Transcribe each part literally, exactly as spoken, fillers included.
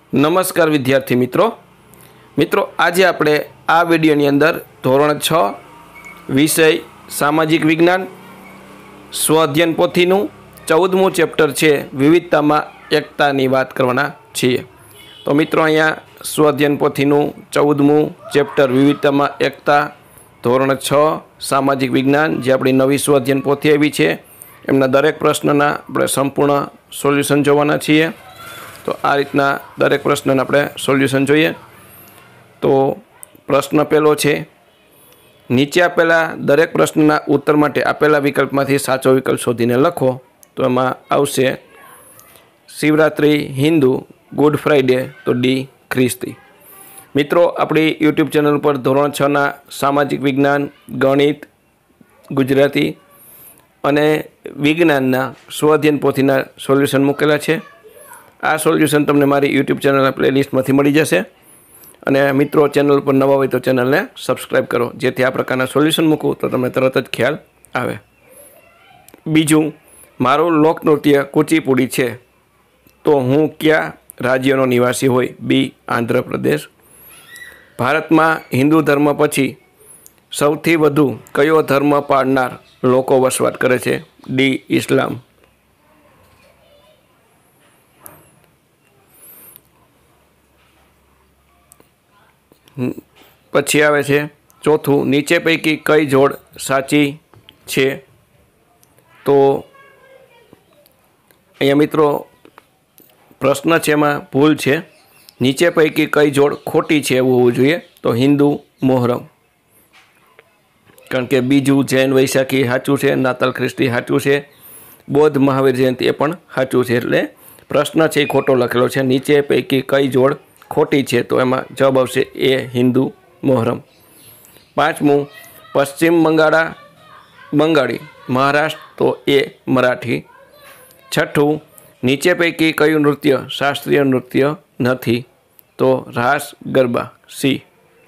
નમસ્કાર વિદ્યાર્થી મિત્રો મિત્રો આજે આપણે આ વિડીયોની અંદર ધોરણ છ વિષય સામાજિક વિજ્ઞાન સ્વઅધ્યયન પોથીનું ચૌદમું ચેપ્ટર છે વિવિધતામાં એકતાની વાત કરવાના છીએ। તો મિત્રો અહીંયા સ્વઅધ્યયન પોથીનું ચૌદમું ચેપ્ટર વિવિધતામાં એકતા ધોરણ છ સામાજિક વિજ્ઞાન જે આપણી નવી સ્વઅધ્યયન પોથી આવી છે એમના દરેક પ્રશ્નના આપણે સંપૂર્ણ સોલ્યુશન જોવાના છીએ। તો આ રીતના દરેક પ્રશ્નના આપણે સોલ્યુશન જોઈએ। તો પ્રશ્ન પહેલો છે, નીચે આપેલા દરેક પ્રશ્નના ઉત્તર માટે આપેલા વિકલ્પમાંથી સાચો વિકલ્પ શોધીને લખો। તો એમાં આવશે શિવરાત્રિ હિન્દુ, ગુડ ફ્રાઈડે તો ડી ખ્રિસ્તી। મિત્રો આપણી યુટ્યુબ ચેનલ પર ધોરણ છના સામાજિક વિજ્ઞાન, ગણિત, ગુજરાતી અને વિજ્ઞાનના સ્વઅધ્યયન પોથીના સોલ્યુશન મૂકેલા છે। આ સોલ્યુશન તમને મારી યુટ્યુબ ચેનલના પ્લેલિસ્ટમાંથી મળી જશે અને મિત્રો ચેનલ પર નવા હોય તો ચેનલને સબસ્ક્રાઈબ કરો જેથી આ પ્રકારના સોલ્યુશન મૂકું તો તમને તરત જ ખ્યાલ આવે। બીજું, મારું લોકનૃત્ય કુચીપુડી છે તો હું કયા રાજ્યનો નિવાસી હોય? બી આંધ્રપ્રદેશ। ભારતમાં હિન્દુ ધર્મ પછી સૌથી વધુ કયો ધર્મ પાળનાર લોકો વસવાટ કરે છે? ડી ઇસ્લામ। પછી આવે છે ચોથું, નીચે પૈકી કઈ જોડ સાચી છે? તો અહીંયા મિત્રો પ્રશ્ન છે એમાં ભૂલ છે, નીચે પૈકી કઈ જોડ ખોટી છે એવું હોવું જોઈએ। તો હિન્દુ મોહરમ, કારણ કે બીજું જૈન વૈશાખી સાચું છે, નાતાલ ખ્રિસ્તી સાચું છે, બૌદ્ધ મહાવીર જયંતિ એ પણ સાચું છે, એટલે પ્રશ્ન છે એ ખોટો લખેલો છે। નીચે પૈકી કઈ જોડ ખોટી છે? તો એમાં જવાબ આવશે એ હિન્દુ મોહરમ। પાંચમું, પશ્ચિમ બંગાળા બંગાળી, મહારાષ્ટ્ર તો એ મરાઠી। છઠ્ઠું, નીચે પૈકી કયું નૃત્ય શાસ્ત્રીય નૃત્ય નથી? તો રાસ ગરબા, સી।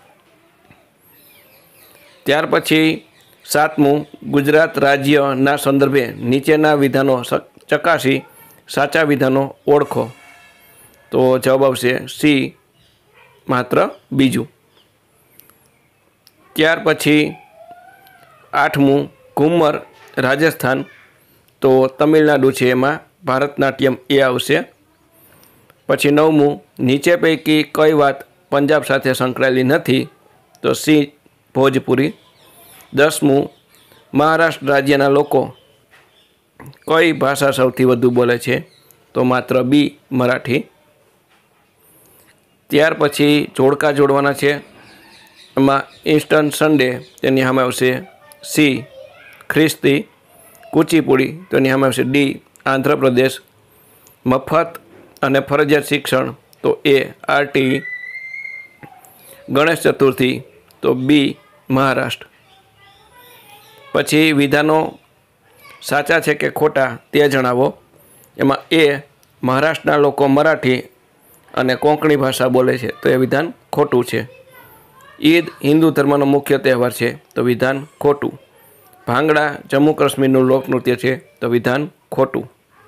ત્યાર પછી સાતમું, ગુજરાત રાજ્યના સંદર્ભે નીચેના વિધાનો ચકાસી સાચા વિધાનો ઓળખો। તો જવાબ આવશે સી, માત્ર બીજું। ત્યાર પછી આઠમું, ઘુમર રાજસ્થાન તો તમિલનાડુ છે, એમાં ભારતનાટ્યમ એ આવશે। પછી નવમું, નીચે પૈકી કઈ વાત પંજાબ સાથે સંકળાયેલી નથી? તો સી, ભોજપુરી। દસમું, મહારાષ્ટ્ર રાજ્યના લોકો કઈ ભાષા સૌથી વધુ બોલે છે? તો માત્ર બી, મરાઠી। ત્યાર પછી જોડકા જોડવાના છે, એમાં ઇન્સ્ટન્ટ સન્ડે તેની સામે આવશે સી, ખ્રિસ્તી। કુચીપુડી તો એની સામે આવશે ડી, આંધ્રપ્રદેશ। મફત અને ફરજિયાત શિક્ષણ તો એ આરટી। ગણેશ ચતુર્થી તો બી, મહારાષ્ટ્ર। પછી વિધાનો સાચા છે કે ખોટા તે જણાવો। એમાં એ, મહારાષ્ટ્રના લોકો મરાઠી અને કોંકણી ભાષા બોલે છે તો એ વિધાન ખોટું છે। ઈદ હિન્દુ ધર્મનો મુખ્ય તહેવાર છે તો વિધાન ખોટું। ભાંગડા જમ્મુ કાશ્મીરનું લોકનૃત્ય છે તો વિધાન ખોટું।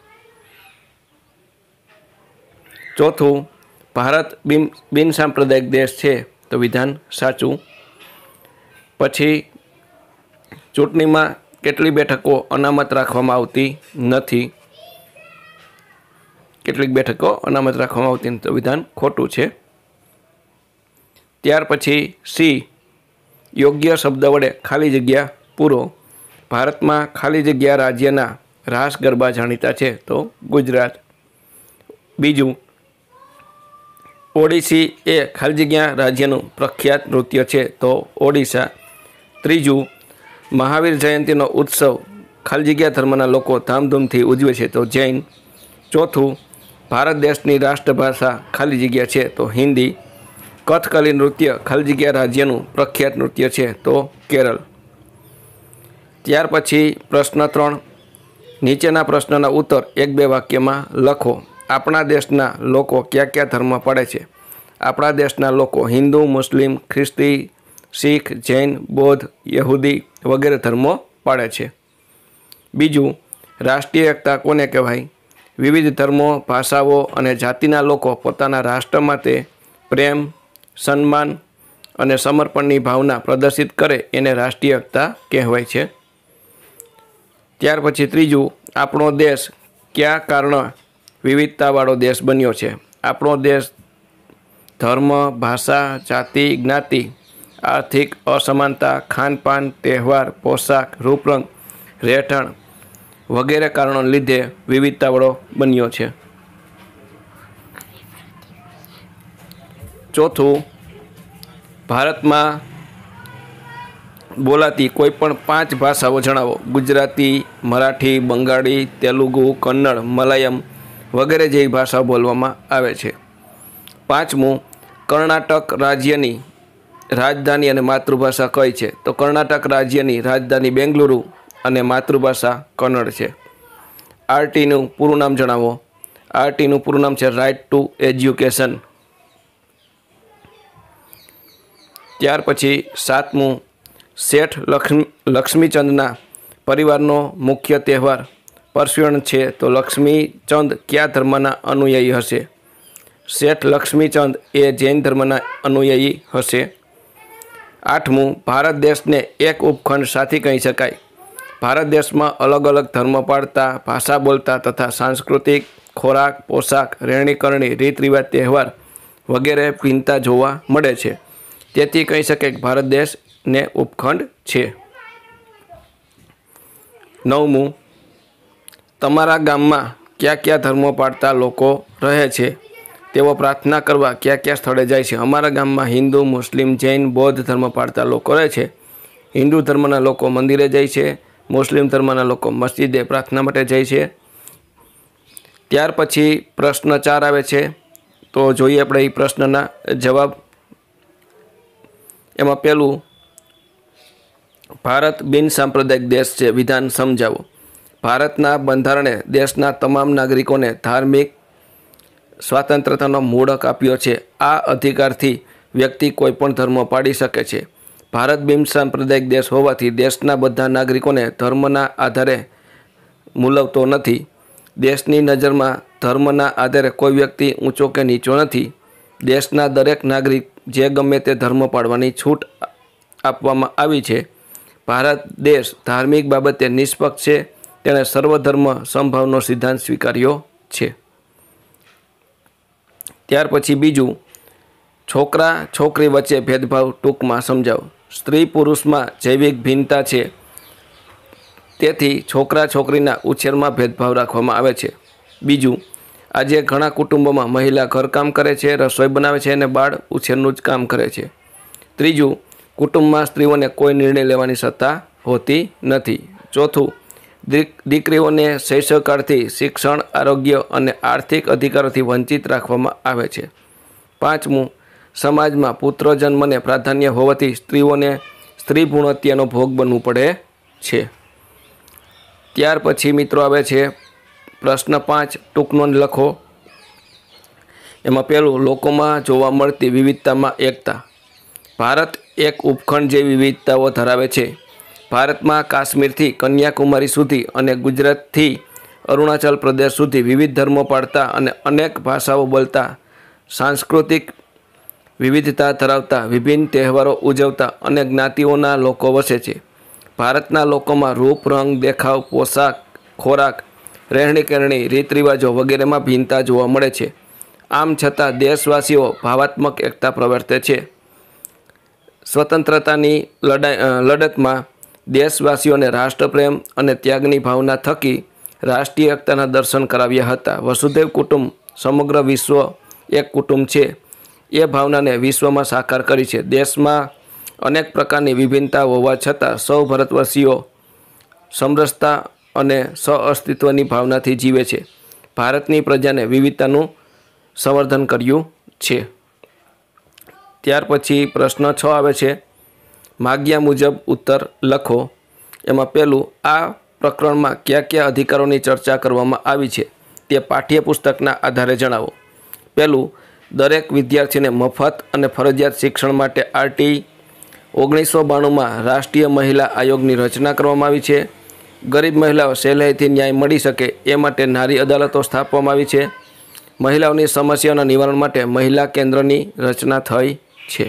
ચોથું, ભારત બિન બિન સાંપ્રદાયિક દેશ છે તો વિધાન સાચું। પછી ચૂંટણીમાં કેટલી બેઠકો અનામત રાખવામાં આવતી નથી? કેટલીક બેઠકો અનામત રાખવામાં આવતી નથી તો વિધાન ખોટું છે। ત્યાર પછી સી, યોગ્ય શબ્દ વડે ખાલી જગ્યા પૂરો। ભારતમાં ખાલી જગ્યા રાજ્યના રાસ ગરબા જાણીતા છે તો ગુજરાત। બીજું, ઓડિસી એ ખાલી જગ્યા રાજ્યનું પ્રખ્યાત નૃત્ય છે તો ઓડિશા। ત્રીજું, મહાવીર જયંતિનો ઉત્સવ ખાલી જગ્યા ધર્મના લોકો ધામધૂમથી ઉજવે છે તો જૈન। ચોથું, ભારત દેશની રાષ્ટ્રભાષા ખાલી જગ્યા છે તો હિન્દી। કથકલી નૃત્ય ખાલી જગ્યા રાજ્યનું પ્રખ્યાત નૃત્ય છે તો કેરળ। ત્યાર પછી પ્રશ્ન ત્રણ, નીચેના પ્રશ્નના ઉત્તર એક બે વાક્યમાં લખો। આપણા દેશના લોકો કયા કયા ધર્મ પાળે છે? આપણા દેશના લોકો હિન્દુ, મુસ્લિમ, ખ્રિસ્તી, શીખ, જૈન, બૌદ્ધ, યહૂદી વગેરે ધર્મો પાળે છે। બીજું, રાષ્ટ્રીય એકતા કોને કહેવાય? વિવિધ ધર્મો, ભાષાઓ અને જાતિના લોકો પોતાના રાષ્ટ્ર માટે પ્રેમ, સન્માન અને સમર્પણની ભાવના પ્રદર્શિત કરે એને રાષ્ટ્રીય એકતા કહેવાય છે. ત્યાર પછી ત્રીજું, આપણો દેશ કયા કારણે વિવિધતાવાળો દેશ બન્યો છે? આપણો દેશ ધર્મ, ભાષા, જાતિ, જ્ઞાતિ, આર્થિક અસમાનતા, ખાનપાન, તહેવાર, પોશાક, રૂપરંગ, રહેઠાણ વગેરે કારણોને લીધે વિવિધતાવાળો બન્યો છે. ચોથું, ભારતમાં બોલાતી કોઈ પણ પાંચ ભાષાઓ જણાવો. ગુજરાતી, મરાઠી, બંગાળી, તેલુગુ, કન્નડ, મલયાલમ વગેરે જેવી ભાષાઓ બોલવામાં આવે છે. પાંચમું, કર્ણાટક રાજ્યની રાજધાની અને માતૃભાષા કઈ છે? તો કર્ણાટક રાજ્યની રાજધાની બેંગલુરુ અને માતૃભાષા કન્નડ છે. આરટીનું પૂરું નામ જણાવો. આરટીનું પૂરું નામ છે રાઇટ ટુ એજ્યુકેશન. ત્યાર પછી સાતમું, શેઠ લક્ષ્મી લક્ષ્મીચંદના પરિવારનો મુખ્ય તહેવાર પરસ્યુણ છે. તો લક્ષ્મીચંદ કયા ધર્મના અનુયાયી હશે? શેઠ લક્ષ્મીચંદ એ જૈન ધર્મના અનુયાયી હશે. આઠમું, ભારત દેશને એક ઉપખંડ સાથી કહી શકાય. ભારત દેશમાં અલગ અલગ ધર્મ પાળતા, ભાષા બોલતા તથા સાંસ્કૃતિક, ખોરાક, પોશાક, રહેણીકરણી, રીત રિવાજ, તહેવાર વગેરે ભિન્નતા જોવા મળે છે. તેથી કહી શકાય કે ભારત દેશને ઉપખંડ છે. નવમું, તમારા ગામમાં કયા કયા ધર્મો પાળતા લોકો રહે છે? તેઓ પ્રાર્થના કરવા કયા કયા સ્થળે જાય છે? અમારા ગામમાં હિન્દુ, મુસ્લિમ, જૈન, બૌદ્ધ ધર્મ પાળતા લોકો રહે છે. હિન્દુ ધર્મના લોકો મંદિરે જાય છે. મુસ્લિમ ધર્મના લોકો મસ્જિદે પ્રાર્થના માટે જાય છે. ત્યાર પછી પ્રશ્ન ચાર આવે છે. તો જોઈએ આપણે એ પ્રશ્નના જવાબ. એમાં પહેલું, ભારત બિન સાંપ્રદાયિક દેશ છે, વિધાન સમજાવો. ભારતના બંધારણે દેશના તમામ નાગરિકોને ધાર્મિક સ્વતંત્રતાનો મૂળ હક આપ્યો છે. આ અધિકારથી વ્યક્તિ કોઈપણ ધર્મ પાળી શકે છે. ભારત બિન સાંપ્રદાયિક દેશ હોવાથી દેશના બધા નાગરિકોને ધર્મના આધારે મૂલવતો નથી. દેશની નજરમાં ધર્મના આધારે કોઈ વ્યક્તિ ઊંચો કે નીચો નથી. દેશના દરેક નાગરિક જે ગમે તે ધર્મ પાળવાની છૂટ આપવામાં આવી છે. ભારત દેશ ધાર્મિક બાબતે નિષ્પક્ષ છે. તેણે સર્વધર્મ સમભાવનો સિદ્ધાંત સ્વીકાર્યો છે. ત્યાર પછી બીજું, છોકરા છોકરી વચ્ચે ભેદભાવ ટૂંકમાં સમજાવો. સ્ત્રી પુરુષમાં જૈવિક ભિન્નતા છે, તેથી છોકરા છોકરીના ઉછેરમાં ભેદભાવ રાખવામાં આવે છે. બીજું, આજે ઘણા કુટુંબોમાં મહિલા ઘરકામ કરે છે, રસોઈ બનાવે છે અને બાળ ઉછેરનું જ કામ કરે છે. ત્રીજું, કુટુંબમાં સ્ત્રીઓને કોઈ નિર્ણય લેવાની સત્તા હોતી નથી. ચોથું, દીકરીઓને શૈશવકાળથી શિક્ષણ, આરોગ્ય અને આર્થિક અધિકારોથી વંચિત રાખવામાં આવે છે. પાંચમું, સમાજમાં પુત્ર જન્મને પ્રાધાન્ય હોવાથી સ્ત્રીઓને સ્ત્રી ભ્રૂણ હત્યાનો ભોગ બનવું પડે છે. ત્યાર પછી મિત્રો આવે છે પ્રશ્ન પાંચ, ટૂંક નોંધ લખો. એમાં પહેલું, લોકોમાં જોવા મળતી વિવિધતામાં એકતા. ભારત એક ઉપખંડ જેવી વિવિધતાઓ ધરાવે છે. ભારતમાં કાશ્મીરથી કન્યાકુમારી સુધી અને ગુજરાતથી અરુણાચલ પ્રદેશ સુધી વિવિધ ધર્મો પાળતા અને અનેક ભાષાઓ બોલતા, સાંસ્કૃતિક વિવિધતા ધરાવતા, વિભિન્ન તહેવારો ઉજવતા અને જ્ઞાતિઓના લોકો વસે છે. ભારતના લોકોમાં રૂપ, રંગ, દેખાવ, પોશાક, ખોરાક, રહેણીકરણી, રીત રિવાજો વગેરેમાં ભિન્નતા જોવા મળે છે. આમ છતાં દેશવાસીઓ ભાવાત્મક એકતા પ્રવર્તે છે. સ્વતંત્રતાની લડાઈ લડતમાં દેશવાસીઓને રાષ્ટ્રપ્રેમ અને ત્યાગની ભાવના થકી રાષ્ટ્રીય એકતાના દર્શન કરાવ્યા હતા. વસુધૈવ કુટુંબ, સમગ્ર વિશ્વ એક કુટુંબ છે, એ ભાવનાને વિશ્વમાં સાકાર કરી છે. દેશમાં અનેક પ્રકારની વિભિન્નતા હોવા છતાં સૌ ભારતવાસીઓ સમરસતા અને સહઅસ્તિત્વની ભાવનાથી જીવે છે. ભારતની પ્રજાને વિવિધતાનું સંવર્ધન કર્યું છે. ત્યાર પછી પ્રશ્ન છ આવે છે, માગ્યા મુજબ ઉત્તર લખો. એમાં પહેલું, આ પ્રકરણમાં કયા કયા અધિકારોની ચર્ચા કરવામાં આવી છે તે પાઠ્યપુસ્તકના આધારે જણાવો. પહેલું, દરેક વિદ્યાર્થીને મફત અને ફરજિયાત શિક્ષણ માટે આરટી ઓગણીસો બાણુંમાં રાષ્ટ્રીય મહિલા આયોગની રચના કરવામાં આવી છે. ગરીબ મહિલાઓ સહેલાઈથી ન્યાય મળી શકે એ માટે નારી અદાલતો સ્થાપવામાં આવી છે। મહિલાઓની સમસ્યાઓના નિવારણ માટે મહિલા કેન્દ્રની રચના થઈ છે।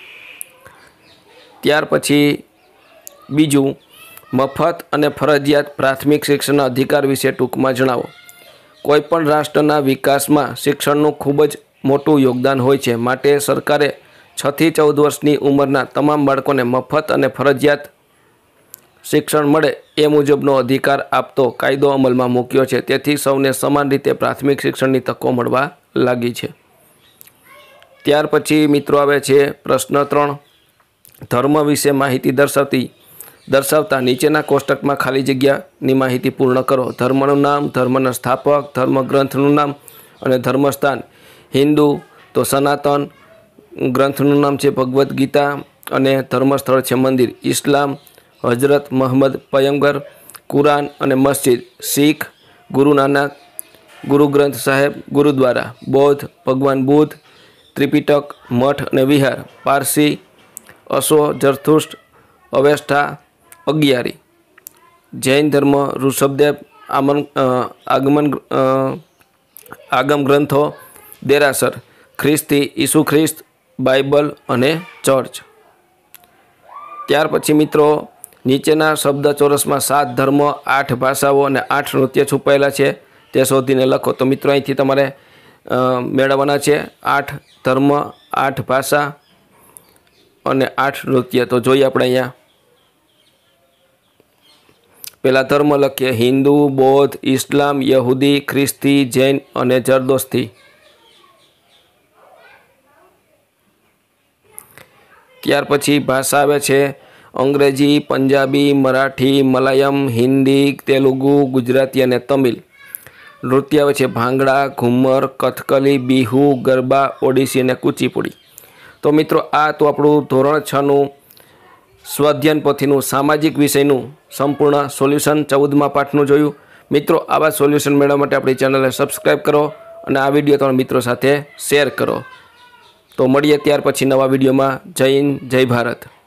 ત્યાર પછી બીજું, મફત અને ફરજિયાત પ્રાથમિક શિક્ષણના અધિકાર વિશે ટૂંકમાં જણાવો। કોઈપણ રાષ્ટ્રના વિકાસમાં શિક્ષણનું ખૂબ જ મોટું યોગદાન હોય છે, માટે સરકારે છ થી ચૌદ વર્ષની ઉંમરના તમામ બાળકોને મફત અને ફરજિયાત શિક્ષણ મળે એ મુજબનો અધિકાર આપતો કાયદો અમલમાં મૂક્યો છે। તેથી સૌને સમાન રીતે પ્રાથમિક શિક્ષણની તકો મળવા લાગી છે। ત્યાર પછી મિત્રો આવે છે પ્રશ્ન ત્રણ, ધર્મ વિશે માહિતી દર્શાવતી દર્શાવતા નીચેના કોષ્ટકમાં ખાલી જગ્યાની માહિતી પૂર્ણ કરો। ધર્મનું નામ, ધર્મના સ્થાપક, ધર્મગ્રંથનું નામ અને ધર્મસ્થાન। હિન્દુ તો સનાતન, ગ્રંથનું નામ છે ભગવદ્ ગીતા અને ધર્મસ્થળ છે મંદિર। ઇસ્લામ હજરત મોહમ્મદ પયગંબર, કુરાન અને મસ્જિદ। શીખ ગુરુ નાનક, ગુરુ ગ્રંથ સાહેબ, ગુરુદ્વારા। બૌદ્ધ ભગવાન બુદ્ધ, ત્રિપિટક, મઠ અને વિહાર। પારસી અશો, જરથુષ્ટ, અવેષ્ઠા, અગિયારી। જૈન ધર્મ ઋષભદેવ, આમન આગમન આગમ ગ્રંથો, દેરાસર। ખ્રિસ્તી ઈસુ ખ્રિસ્ત, બાઇબલ અને ચર્ચ। ત્યાર પછી મિત્રો નીચેના શબ્દ ચોરસમાં સાત ધર્મ, આઠ ભાષાઓ અને આઠ નૃત્ય છુપાયેલા છે તે શોધીને લખો। તો મિત્રો અહીંથી તમારે મેળવવાના છે આઠ ધર્મ, આઠ ભાષા અને આઠ નૃત્ય। તો જોઈએ આપણે અહીંયા પહેલાં ધર્મ લખીએ, હિન્દુ, બૌદ્ધ, ઇસ્લામ, યહૂદી, ખ્રિસ્તી, જૈન અને જરદોસ્તી। ત્યાર પછી ભાષા આવે છે અંગ્રેજી, પંજાબી, મરાઠી, મલયાલમ, હિન્દી, તેલુગુ, ગુજરાતી અને તમિલ। નૃત્ય આવે છે ભાંગડા, ઘુમ્મર, કથકલી, બિહુ, ગરબા, ઓડિસી અને કુચીપુડી। તો મિત્રો આ તો આપણું ધોરણ છનું સ્વાધ્યાયન પોથીનું સામાજિક વિષયનું સંપૂર્ણ સોલ્યુશન ચૌદમા પાઠનું જોયું। મિત્રો આવા સોલ્યુશન મેળવવા માટે આપણી ચેનલને સબસ્ક્રાઈબ કરો અને આ વિડીયો તમારા મિત્રો સાથે શેર કરો। તો મળીએ ત્યાર પછી નવા વિડીયોમાં। જય હિન્દ, જય ભારત।